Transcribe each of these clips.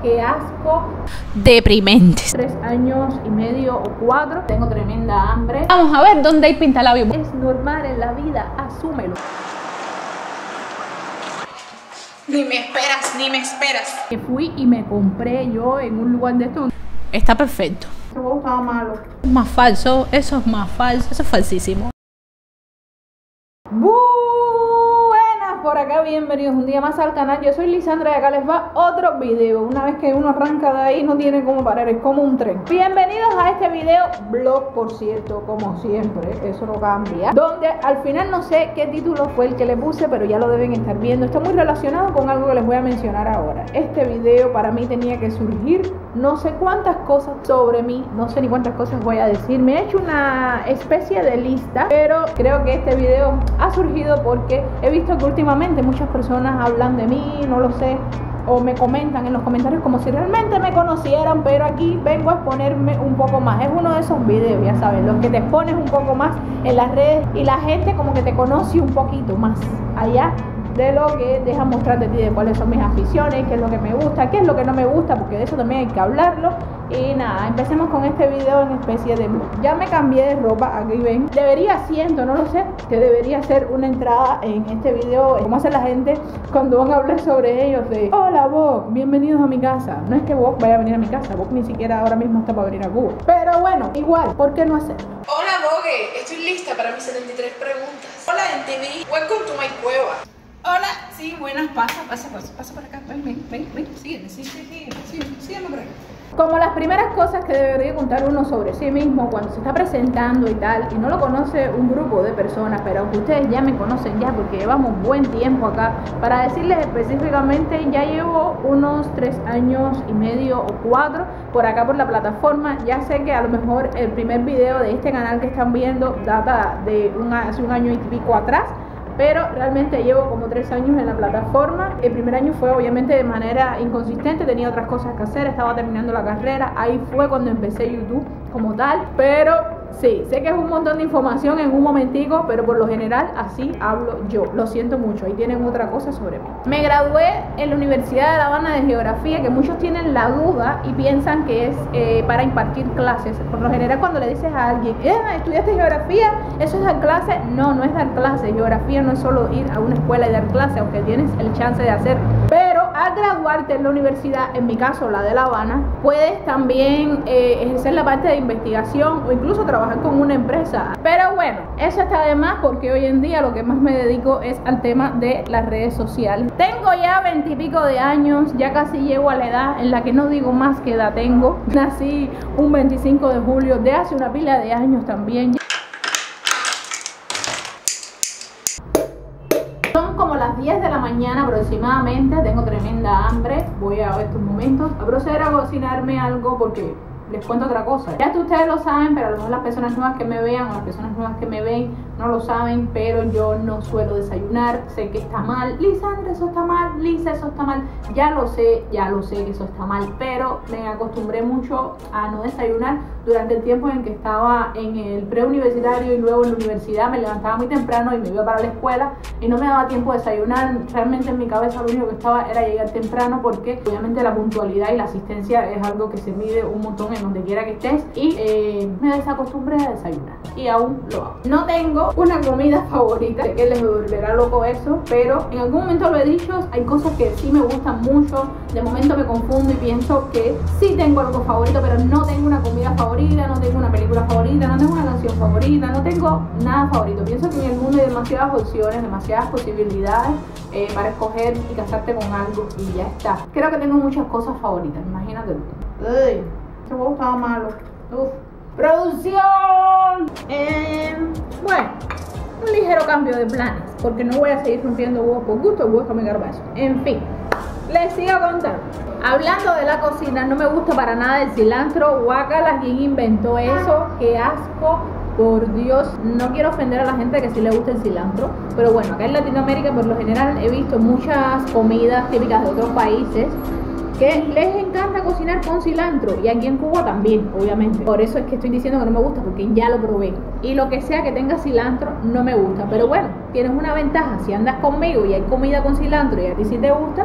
qué asco. Deprimentes. 3 años y medio o 4, tengo tremenda hambre. Vamos a ver dónde hay pintalabios. Es normal en la vida, asúmelo. Ni me esperas, ni me esperas. Que fui y me compré yo en un lugar de estos. Está perfecto. Este huevo estaba malo. Es más falso, eso es más falso, eso es falsísimo. Buenas por acá, bienvenidos un día más al canal. Yo soy Lisandra y acá les va otro video. Una vez que uno arranca de ahí no tiene cómo parar, es como un tren. Bienvenidos a este video, vlog por cierto, como siempre, eso no cambia. Donde al final no sé qué título fue el que le puse, pero ya lo deben estar viendo. Está muy relacionado con algo que les voy a mencionar ahora. Este video para mí tenía que surgir no sé cuántas cosas sobre mí, no sé ni cuántas cosas voy a decir. Me he hecho una especie de lista, pero creo que este video ha surgido porque he visto que últimamente muchas personas hablan de mí, no lo sé, o me comentan en los comentarios como si realmente me conocieran, pero aquí vengo a exponerme un poco más. Es uno de esos videos, ya sabes, los que te expones un poco más en las redes y la gente como que te conoce un poquito más allá de lo que deja mostrar de ti, de cuáles son mis aficiones, qué es lo que me gusta, qué es lo que no me gusta, porque de eso también hay que hablarlo. Y nada, empecemos con este video en especie de vlog. Ya me cambié de ropa, aquí ven. Siento, no lo sé, que debería ser una entrada en este video, como hace la gente cuando van a hablar sobre ellos, de hola Vogue, bienvenidos a mi casa. No es que Vogue vaya a venir a mi casa, Vogue ni siquiera ahora mismo está para venir a Cuba. Pero bueno, igual, ¿por qué no hacerlo? Hola Vogue, estoy lista para mis 73 preguntas. Hola NTV, welcome to my cueva. Hola, sí, buenas, pasa por acá, ven, sígueme por acá. Como las primeras cosas que debería contar uno sobre sí mismo cuando se está presentando y tal, y no lo conoce un grupo de personas, pero aunque ustedes ya me conocen ya porque llevamos buen tiempo acá, para decirles específicamente, ya llevo unos 3 años y medio o 4 por acá por la plataforma. Ya sé que a lo mejor el primer video de este canal que están viendo data de hace un año y pico atrás, pero realmente llevo como 3 años en la plataforma. El primer año fue obviamente de manera inconsistente, tenía otras cosas que hacer, estaba terminando la carrera, ahí fue cuando empecé YouTube como tal, pero sí, sé que es un montón de información en un momentico, pero por lo general así hablo yo, lo siento mucho, ahí tienen otra cosa sobre mí. Me gradué en la Universidad de La Habana de Geografía, que muchos tienen la duda y piensan que es para impartir clases. Por lo general cuando le dices a alguien, ¿estudiaste Geografía? ¿Eso es dar clases? No, no es dar clases. Geografía no es solo ir a una escuela y dar clases, aunque tienes el chance de hacerlo. Pero al graduarte en la universidad, en mi caso la de La Habana, puedes también ejercer la parte de investigación o incluso trabajar con una empresa. Pero bueno, eso está de más porque hoy en día lo que más me dedico es al tema de las redes sociales. Tengo ya 20 y pico de años, ya casi llego a la edad en la que no digo más qué edad tengo. Nací un 25 de julio de hace una pila de años también. Son como las 10 de la mañana aproximadamente, tengo tremenda hambre, voy a estos momentos a proceder a cocinarme algo porque les cuento otra cosa. Ya ustedes lo saben, pero a lo mejor las personas nuevas que me vean o las personas nuevas que me ven no lo saben, pero yo no suelo desayunar. Sé que está mal. Lisandra, eso está mal. Lisa, eso está mal. Ya lo sé que eso está mal, pero me acostumbré mucho a no desayunar durante el tiempo en que estaba en el preuniversitario y luego en la universidad. Me levantaba muy temprano y me iba para la escuela y no me daba tiempo de desayunar. Realmente en mi cabeza lo único que estaba era llegar temprano, porque obviamente la puntualidad y la asistencia es algo que se mide un montón en donde quiera que estés, y me desacostumbré a desayunar y aún lo hago. No tengo una comida favorita, sé que les volverá loco eso, pero en algún momento lo he dicho, hay cosas que sí me gustan mucho. De momento me confundo y pienso que sí tengo algo favorito, pero no tengo una comida favorita, no tengo una película favorita, no tengo una canción favorita, no tengo nada favorito. Pienso que en el mundo hay demasiadas opciones, demasiadas posibilidades para escoger y casarte con algo y ya está. Creo que tengo muchas cosas favoritas, imagínate tú. Uy, este huevo estaba malo. Uf. ¡Producción! Bueno, un ligero cambio de planes, porque no voy a seguir rompiendo huevos por gusto, voy a comer garbanzo. En fin, les sigo contando. Hablando de la cocina, no me gusta para nada el cilantro. Guácala, ¿quién inventó eso? ¡Qué asco! Por Dios, no quiero ofender a la gente que sí le gusta el cilantro, pero bueno, acá en Latinoamérica por lo general he visto muchas comidas típicas de otros países que les encanta cocinar con cilantro, y aquí en Cuba también, obviamente. Por eso es que estoy diciendo que no me gusta, porque ya lo probé, y lo que sea que tenga cilantro no me gusta. Pero bueno, tienes una ventaja: si andas conmigo y hay comida con cilantro y a ti sí te gusta,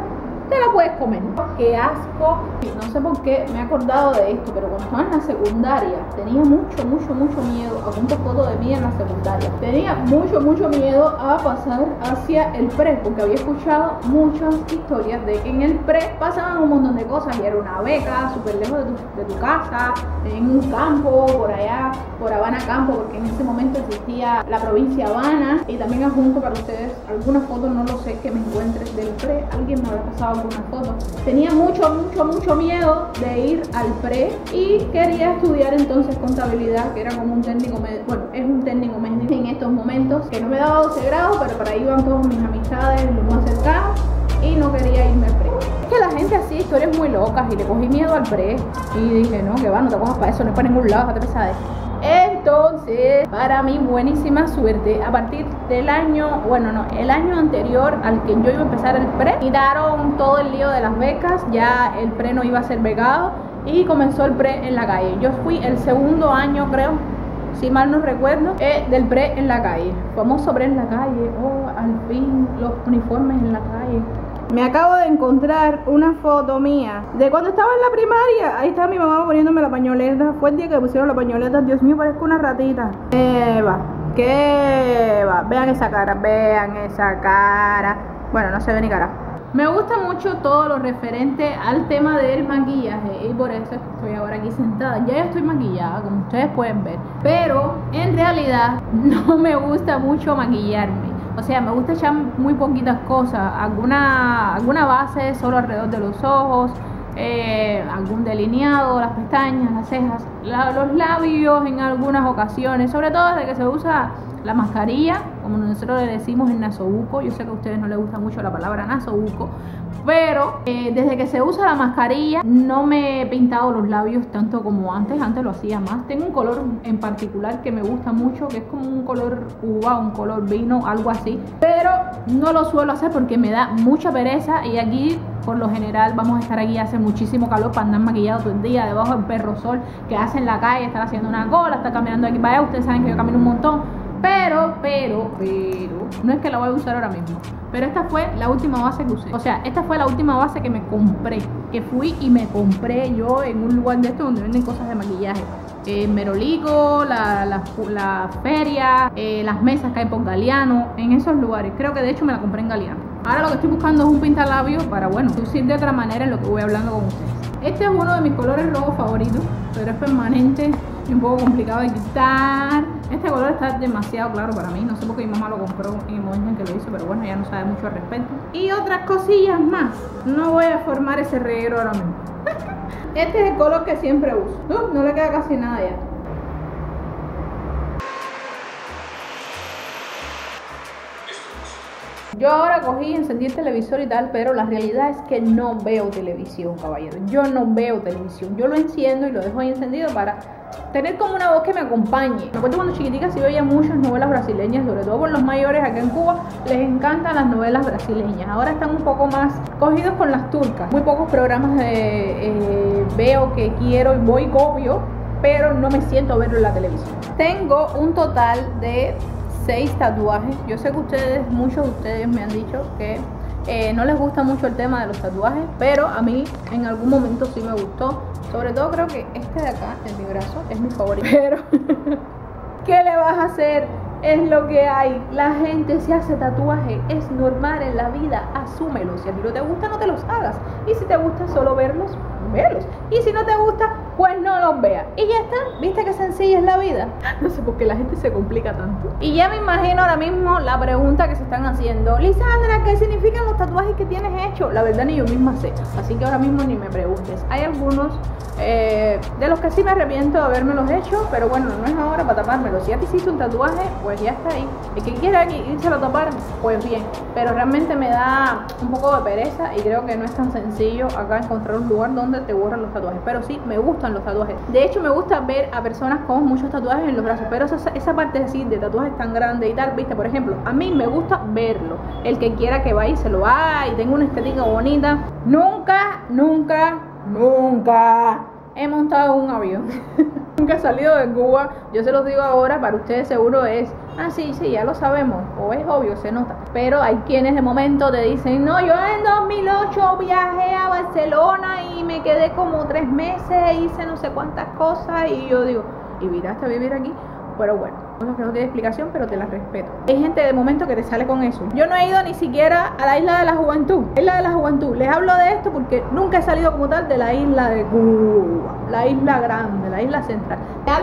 te la puedes comer. ¡Qué asco! No sé por qué me he acordado de esto, pero cuando estaba en la secundaria tenía mucho miedo. Apunto fotos de mí en la secundaria. Tenía mucho miedo a pasar hacia el pre, porque había escuchado muchas historias de que en el pre pasaban un montón de cosas y era una beca súper lejos de tu casa, en un campo, por allá, por Habana Campo, porque en ese momento existía la provincia Habana. Y también adjunto para ustedes algunas fotos, no lo sé, que me encuentres del pre. Alguien me habrá pasado algunas fotos. Tenía mucho miedo de ir al pre y quería estudiar entonces contabilidad, que era como un técnico medio, bueno, es un técnico medio en estos momentos, que no me daba 12 grados, pero para ahí iban todas mis amistades, los más cercanos, y no quería irme al pre. Es que la gente hacía historias muy locas y le cogí miedo al pre y dije, no, que va, no te pongas para eso, no es para ningún lado, déjate pesadez. Entonces, para mi buenísima suerte, a partir del año, bueno, no, el año anterior al que yo iba a empezar el pre, quitaron todo el lío de las becas, ya el pre no iba a ser becado y comenzó el pre en la calle. Yo fui el segundo año, creo, si mal no recuerdo, del pre en la calle. Famoso pre en la calle, oh, al fin los uniformes en la calle. Me acabo de encontrar una foto mía de cuando estaba en la primaria. Ahí está mi mamá poniéndome la pañoleta. Fue el día que pusieron la pañoleta. Dios mío, parezco una ratita. ¿Qué va? Vean esa cara, vean esa cara. Bueno, no se ve ni cara. Me gusta mucho todo lo referente al tema del maquillaje y por eso estoy ahora aquí sentada. Ya estoy maquillada, como ustedes pueden ver, pero en realidad no me gusta mucho maquillarme. O sea, me gusta echar muy poquitas cosas, alguna base solo alrededor de los ojos, algún delineado, las pestañas, las cejas, los labios en algunas ocasiones, sobre todo desde que se usa la mascarilla, como nosotros le decimos en nasobuco. Yo sé que a ustedes no les gusta mucho la palabra nasobuco, pero desde que se usa la mascarilla no me he pintado los labios tanto como antes lo hacía más. Tengo un color en particular que me gusta mucho, que es como un color uva, un color vino, algo así, pero no lo suelo hacer porque me da mucha pereza y aquí por lo general vamos a estar aquí, hace muchísimo calor para andar maquillado todo el día debajo del perro sol que hace en la calle, estar haciendo una cola, estar caminando aquí para allá. Ustedes saben que yo camino un montón. Pero, no es que la voy a usar ahora mismo, pero esta fue la última base que usé. O sea, esta fue la última base que me compré, que fui y me compré yo en un lugar de estos donde venden cosas de maquillaje. Merolico, la feria, las mesas que hay por Galeano, en esos lugares. Creo que de hecho me la compré en Galeano. Ahora lo que estoy buscando es un pintalabios para, bueno, lucir de otra manera en lo que voy hablando con ustedes. Este es uno de mis colores rojos favoritos, pero es permanente y un poco complicado de quitar. Este color está demasiado claro para mí. No sé por qué mi mamá lo compró en el momento en que lo hizo, pero bueno, ya no sabe mucho al respecto. Y otras cosillas más. No voy a formar ese reguero ahora mismo. Este es el color que siempre uso. No le queda casi nada ya. Yo ahora cogí, encendí el televisor y tal, pero la realidad es que no veo televisión, caballero. Yo no veo televisión. Yo lo enciendo y lo dejo ahí encendido para tener como una voz que me acompañe. Me acuerdo cuando chiquitica sí veía muchas novelas brasileñas, sobre todo por los mayores acá en Cuba. Les encantan las novelas brasileñas. Ahora están un poco más cogidos con las turcas. Muy pocos programas veo que quiero y voy copio, pero no me siento a verlo en la televisión. Tengo un total de 6 tatuajes. Yo sé que muchos de ustedes me han dicho que no les gusta mucho el tema de los tatuajes, pero a mí en algún momento sí me gustó. Sobre todo creo que este de acá, en mi brazo, es mi favorito. Pero, ¿qué le vas a hacer? Es lo que hay. La gente se hace tatuaje, es normal en la vida, asúmelo. Si a ti no te gusta, no te los hagas. Y si te gusta solo verlos, verlos. Y si no te gusta, pues no los veas. Y ya está. ¿Viste qué sencilla es la vida? No sé por qué la gente se complica tanto. Y ya me imagino ahora mismo la pregunta que se están haciendo. Lisandra, ¿qué significan los tatuajes que tienes hechos? La verdad ni yo misma sé. Así que ahora mismo ni me preguntes. Hay algunos de los que sí me arrepiento de habérmelos hecho, pero bueno, no es ahora para tapármelos. Si ya te hiciste un tatuaje, pues ya está ahí. El que quiera irse a tapar, pues bien. Pero realmente me da un poco de pereza y creo que no es tan sencillo acá encontrar un lugar donde te borran los tatuajes. Pero sí, me gustan los tatuajes. De hecho, me gusta ver a personas con muchos tatuajes en los brazos, pero esa parte así de tatuajes tan grandes y tal, viste, por ejemplo, a mí me gusta verlo. El que quiera que vaya y se lo haga y tenga una estética bonita. Nunca he montado un avión. Nunca he salido de Cuba. Yo se los digo ahora, para ustedes seguro es, sí, ya lo sabemos, o es obvio, se nota. Pero hay quienes de momento te dicen, no, yo en 2008 viajé a Barcelona y me quedé como 3 meses, hice no sé cuántas cosas, y yo digo, ¿y viraste a vivir aquí? Pero bueno, cosas que no tiene explicación, pero te las respeto. Hay gente de momento que te sale con eso. Yo no he ido ni siquiera a la Isla de la Juventud. Isla de la Juventud. Les hablo de esto porque nunca he salido como tal de la isla de Cuba, la isla grande, la isla central.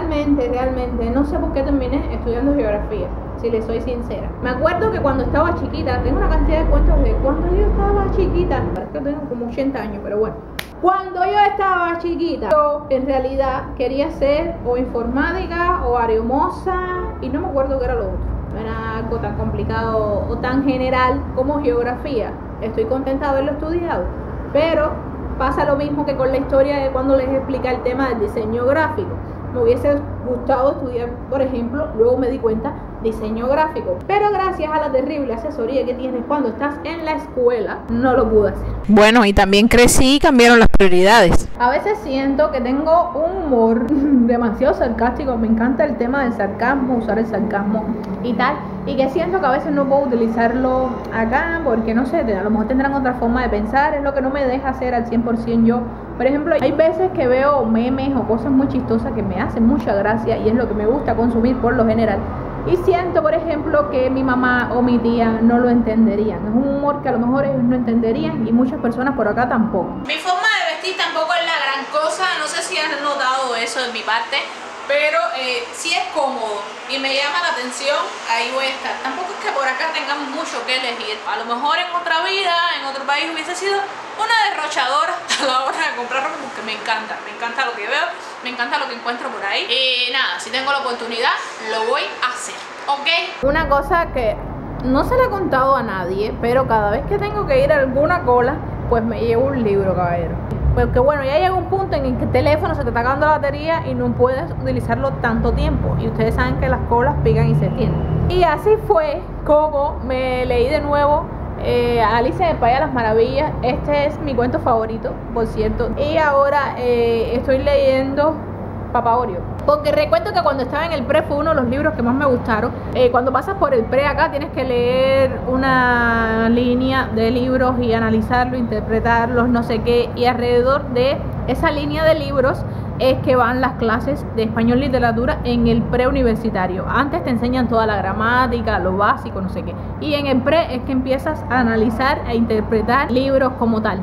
Realmente, no sé por qué terminé estudiando geografía, si les soy sincera. Me acuerdo que cuando estaba chiquita, tengo una cantidad de cuentos de cuando yo estaba chiquita. Parece que tengo como 80 años, pero bueno. Cuando yo estaba chiquita, yo en realidad quería ser o informática o aeromoza y no me acuerdo qué era lo otro. No era algo tan complicado o tan general como geografía. Estoy contenta de haberlo estudiado, pero pasa lo mismo que con la historia de cuando les explica el tema del diseño gráfico. Me hubiese gustado estudiar, por ejemplo, luego me di cuenta, diseño gráfico, pero gracias a la terrible asesoría que tienes cuando estás en la escuela, no lo pude hacer. Bueno, y también crecí y cambiaron las prioridades. A veces siento que tengo un humor demasiado sarcástico, me encanta el tema del sarcasmo, usar el sarcasmo y tal, y que siento que a veces no puedo utilizarlo acá porque no sé, a lo mejor tendrán otra forma de pensar, es lo que no me deja hacer al 100% yo. Por ejemplo, hay veces que veo memes o cosas muy chistosas que me hacen mucha gracia y es lo que me gusta consumir por lo general. Y siento, por ejemplo, que mi mamá o mi tía no lo entenderían. Es un humor que a lo mejor ellos no entenderían y muchas personas por acá tampoco. Mi forma de vestir tampoco es la gran cosa, no sé si han notado eso de mi parte, pero si es cómodo y me llama la atención, ahí voy a estar. Tampoco es que por acá tengamos mucho que elegir. A lo mejor en otra vida, en otro país hubiese sido una derrochadora a la hora de comprar ropa porque me encanta lo que veo, me encanta lo que encuentro por ahí. Y nada, si tengo la oportunidad, lo voy a hacer, ¿ok? Una cosa que no se le he contado a nadie, pero cada vez que tengo que ir a alguna cola, pues me llevo un libro, caballero. Porque bueno, ya llega un punto en el que el teléfono se te está acabando la batería y no puedes utilizarlo tanto tiempo. Y ustedes saben que las colas pican y se extienden. Y así fue como me leí de nuevo Alicia en el País de las Maravillas. Este es mi cuento favorito, por cierto. Y ahora estoy leyendo Papá Oreo, porque recuerdo que cuando estaba en el pre fue uno de los libros que más me gustaron. Cuando pasas por el pre acá tienes que leer una línea de libros y analizarlo, interpretarlos, no sé qué, y alrededor de esa línea de libros es que van las clases de español literatura en el preuniversitario. Antes te enseñan toda la gramática, lo básico, no sé qué, y en el pre es que empiezas a analizar e interpretar libros como tal.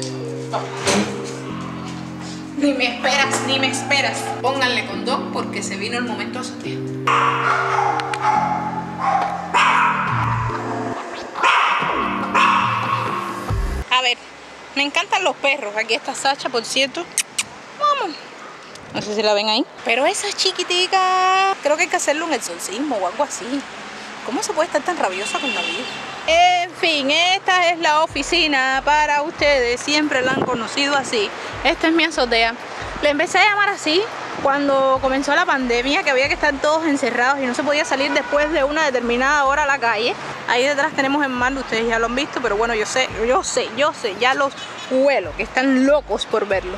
Ni me esperas. Pónganle condón porque se vino el momento de sortear. A ver, me encantan los perros. Aquí está Sacha, por cierto. Vamos. No sé si la ven ahí. Pero esa chiquitica, creo que hay que hacerle un exorcismo o algo así. ¿Cómo se puede estar tan rabiosa con la vida? En fin, esta es la oficina para ustedes. Siempre la han conocido así. Esta es mi azotea. Le empecé a llamar así cuando comenzó la pandemia, que había que estar todos encerrados y no se podía salir después de una determinada hora a la calle. Ahí detrás tenemos el mar, ustedes ya lo han visto, pero bueno, yo sé, ya los huelo, que están locos por verlo.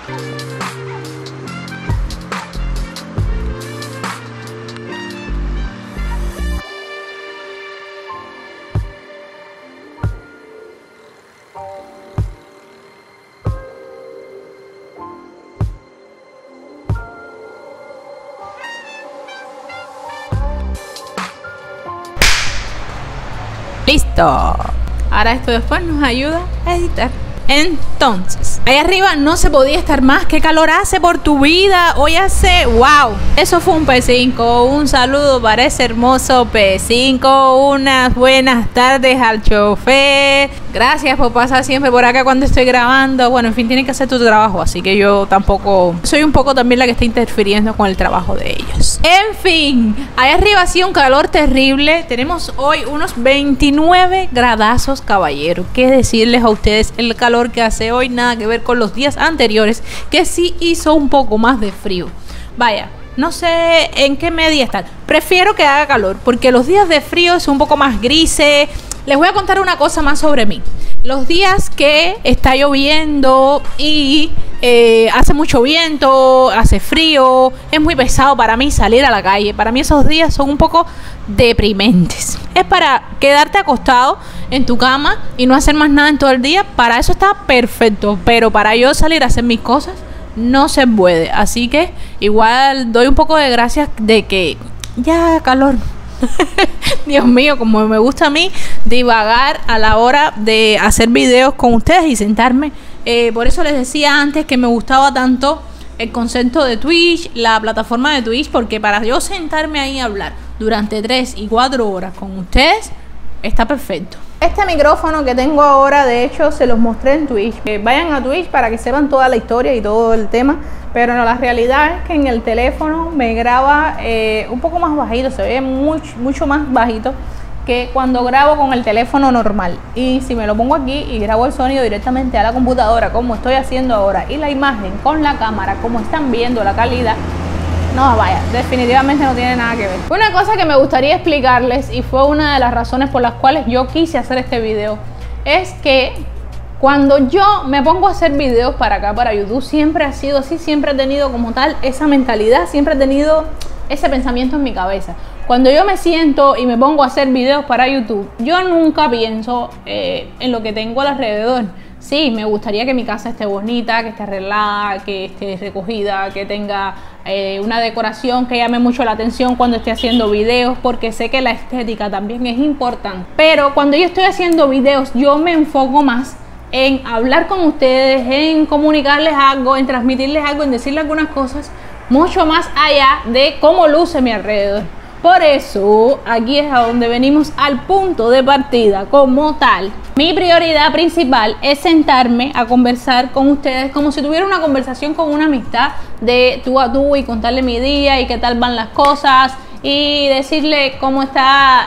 Listo. Ahora esto después nos ayuda a editar. Entonces, ahí arriba no se podía estar más. ¿Qué calor hace por tu vida? Hoy hace, wow. Eso fue un P5. Un saludo para ese hermoso P5. Unas buenas tardes al chofer. Gracias por pasar siempre por acá cuando estoy grabando. Bueno, en fin, tienen que hacer tu trabajo, así que yo tampoco soy un poco también la que está interfiriendo con el trabajo de ellos. En fin, ahí arriba ha sido un calor terrible. Tenemos hoy unos 29 gradazos, caballero. ¿Qué decirles a ustedes? El calor que hace hoy nada que ver con los días anteriores, que sí hizo un poco más de frío. Vaya, no sé en qué media estar. Prefiero que haga calor porque los días de frío son un poco más grises. Les voy a contar una cosa más sobre mí. Los días que está lloviendo y hace mucho viento, hace frío, es muy pesado para mí salir a la calle. Para mí esos días son un poco deprimentes. Es para quedarte acostado en tu cama y no hacer más nada en todo el día. Para eso está perfecto, pero para yo salir a hacer mis cosas no se puede. Así que igual doy un poco de gracias de que ya calor. Dios mío, como me gusta a mí divagar a la hora de hacer videos con ustedes y sentarme. Por eso les decía antes que me gustaba tanto el concepto de Twitch, la plataforma de Twitch, porque para yo sentarme ahí a hablar durante 3 y 4 horas con ustedes está perfecto. Este micrófono que tengo ahora, de hecho, se los mostré en Twitch. Vayan a Twitch para que sepan toda la historia y todo el tema. Pero no, la realidad es que en el teléfono me graba un poco más bajito, se ve mucho más bajito que cuando grabo con el teléfono normal. Y si me lo pongo aquí y grabo el sonido directamente a la computadora, como estoy haciendo ahora, y la imagen con la cámara, como están viendo la calidad, no, vaya, definitivamente no tiene nada que ver. Una cosa que me gustaría explicarles, y fue una de las razones por las cuales yo quise hacer este video, es que cuando yo me pongo a hacer videos para acá, para YouTube, siempre ha sido así, siempre he tenido como tal esa mentalidad, siempre he tenido ese pensamiento en mi cabeza. Cuando yo me siento y me pongo a hacer videos para YouTube, yo nunca pienso en lo que tengo alrededor. Sí, me gustaría que mi casa esté bonita, que esté arreglada, que esté recogida, que tenga una decoración que llame mucho la atención cuando esté haciendo videos, porque sé que la estética también es importante. Pero cuando yo estoy haciendo videos, yo me enfoco más en hablar con ustedes, en comunicarles algo, en transmitirles algo, en decirles algunas cosas, mucho más allá de cómo luce mi alrededor. Por eso, aquí es a donde venimos al punto de partida como tal. Mi prioridad principal es sentarme a conversar con ustedes como si tuviera una conversación con una amistad de tú a tú y contarle mi día y qué tal van las cosas y decirle cómo está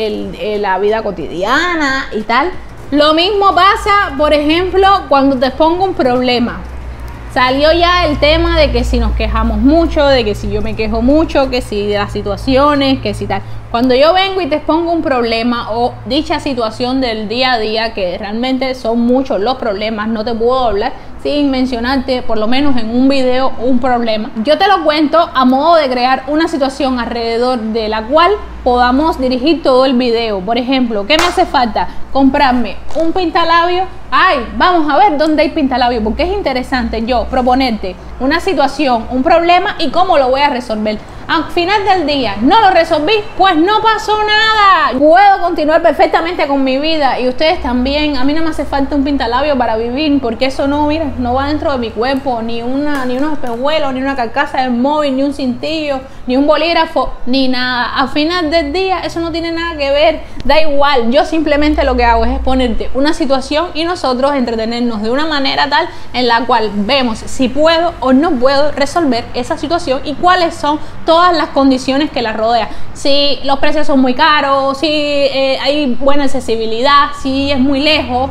la vida cotidiana y tal. Lo mismo pasa, por ejemplo, cuando te pongo un problema. Salió ya el tema de que si nos quejamos mucho, de que si yo me quejo mucho, que si de las situaciones, que si tal. Cuando yo vengo y te expongo un problema o dicha situación del día a día, que realmente son muchos los problemas, no te puedo hablar sin mencionarte por lo menos en un video un problema. Yo te lo cuento a modo de crear una situación alrededor de la cual podamos dirigir todo el video. Por ejemplo, ¿qué me hace falta? Comprarme un pintalabio. Ay, vamos a ver dónde hay pintalabio, porque es interesante yo proponerte una situación, un problema y cómo lo voy a resolver. Al final del día no lo resolví, pues no pasó nada. Puedo continuar perfectamente con mi vida y ustedes también. A mí no me hace falta un pintalabio para vivir, porque eso no, mira, no va dentro de mi cuerpo, ni unos espejuelos, ni una carcasa de móvil, ni un cintillo, ni un bolígrafo, ni nada. Al final del día eso no tiene nada que ver, da igual. Yo simplemente lo que hago es exponerte una situación y nosotros entretenernos de una manera tal en la cual vemos si puedo o no puedo resolver esa situación y cuáles son todas las condiciones que la rodean. Si los precios son muy caros, si hay buena accesibilidad, si es muy lejos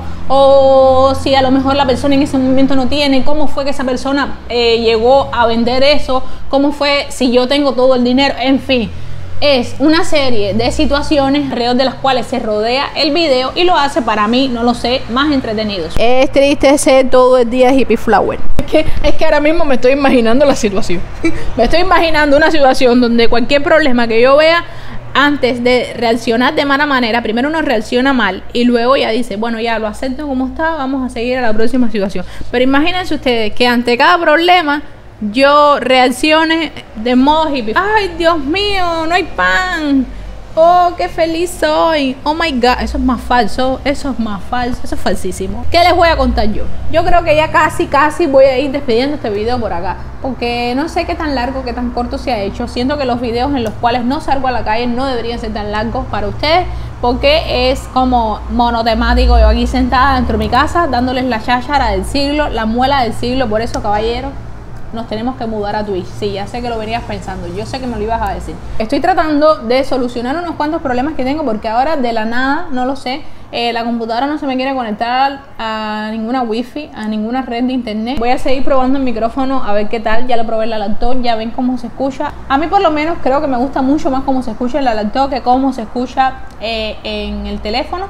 o si a lo mejor la persona en ese momento no tiene, cómo fue que esa persona llegó a vender eso, cómo fue, si yo tengo todo el dinero, en fin. Es una serie de situaciones alrededor de las cuales se rodea el video y lo hace, para mí, no lo sé, más entretenidos. Es triste ser todo el día hippie flower. Es que ahora mismo me estoy imaginando la situación. Me estoy imaginando una situación donde cualquier problema que yo vea, antes de reaccionar de mala manera, primero uno reacciona mal y luego ya dice, bueno, ya lo acepto como está, vamos a seguir a la próxima situación. Pero imagínense ustedes que ante cada problema yo reaccione de modo hippie. Ay, Dios mío, no hay pan. Oh, qué feliz soy. Oh my God, eso es más falso. Eso es más falso, eso es falsísimo. ¿Qué les voy a contar yo? Yo creo que ya casi voy a ir despidiendo este video por acá, porque no sé qué tan largo, qué tan corto se ha hecho. Siento que los videos en los cuales no salgo a la calle no deberían ser tan largos para ustedes, porque es como monotemático. Yo aquí sentada dentro de mi casa dándoles la cháchara del siglo, la muela del siglo. Por eso, caballeros, nos tenemos que mudar a Twitch. Sí, ya sé que lo venías pensando, yo sé que me lo ibas a decir. Estoy tratando de solucionar unos cuantos problemas que tengo, porque ahora de la nada, no lo sé, la computadora no se me quiere conectar a ninguna wifi, a ninguna red de internet. Voy a seguir probando el micrófono a ver qué tal. Ya lo probé en la laptop, ya ven cómo se escucha. A mí por lo menos creo que me gusta mucho más cómo se escucha en la laptop que cómo se escucha en el teléfono.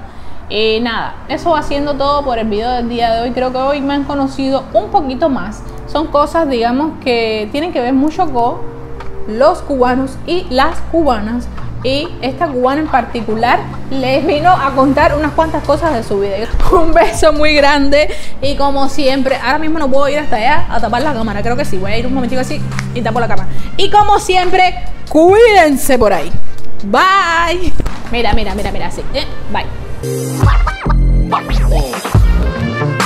Y nada, eso va siendo todo por el video del día de hoy. Creo que hoy me han conocido un poquito más. Son cosas, digamos, que tienen que ver mucho con los cubanos y las cubanas. Y esta cubana en particular les vino a contar unas cuantas cosas de su vida. Un beso muy grande y como siempre, ahora mismo no puedo ir hasta allá a tapar la cámara. Creo que sí, voy a ir un momentito así y tapo la cámara. Y como siempre, cuídense por ahí. Bye. Mira, así. Bye.